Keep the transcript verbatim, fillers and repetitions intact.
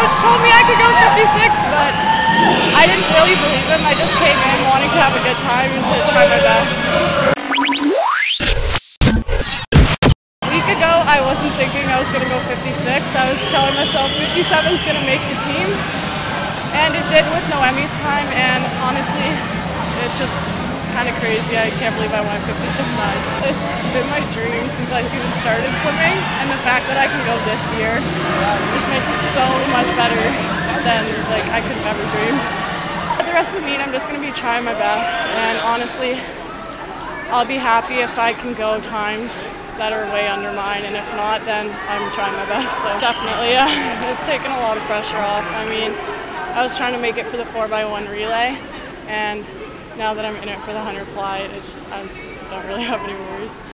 coach told me I could go fifty-six, but I didn't really believe him. I just came in wanting to have a good time and to try my best. A week ago, I wasn't thinking I was going to go fifty-six. I was telling myself fifty-seven is going to make the team, and it did with Noemi's time, and honestly, it's just kind of crazy. I can't believe I went fifty-six nine. It's been my dream since I even started swimming, and the fact that I can go this year just makes it so much better than like I could ever dream. For the rest of the meet, I'm just going to be trying my best, and honestly, I'll be happy if I can go times that are way under mine, and if not, then I'm trying my best. So definitely, yeah, it's taken a lot of pressure off. I mean, I was trying to make it for the four by one relay, and now that I'm in it for the hundred fly, it's just, I don't really have any worries.